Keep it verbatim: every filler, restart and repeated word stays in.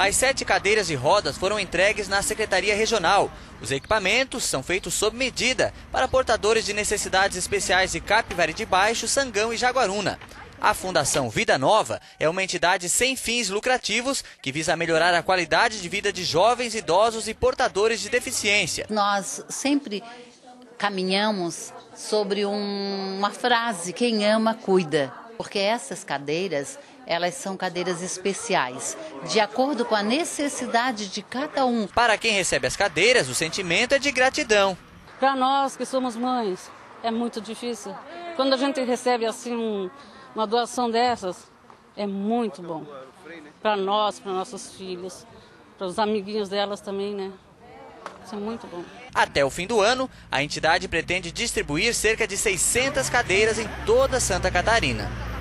As sete cadeiras e rodas foram entregues na Secretaria Regional. Os equipamentos são feitos sob medida para portadores de necessidades especiais de Capivari de Baixo, Sangão e Jaguaruna. A Fundação Vida Nova é uma entidade sem fins lucrativos que visa melhorar a qualidade de vida de jovens, idosos e portadores de deficiência. Nós sempre caminhamos sobre um, uma frase: quem ama, cuida. Porque essas cadeiras, elas são cadeiras especiais, de acordo com a necessidade de cada um. Para quem recebe as cadeiras, o sentimento é de gratidão. Para nós que somos mães, é muito difícil. Quando a gente recebe assim um, uma doação dessas, é muito bom. Para nós, para nossos filhos, para os amiguinhos delas também, né? Isso é muito bom. Até o fim do ano, a entidade pretende distribuir cerca de seiscentas cadeiras em toda Santa Catarina.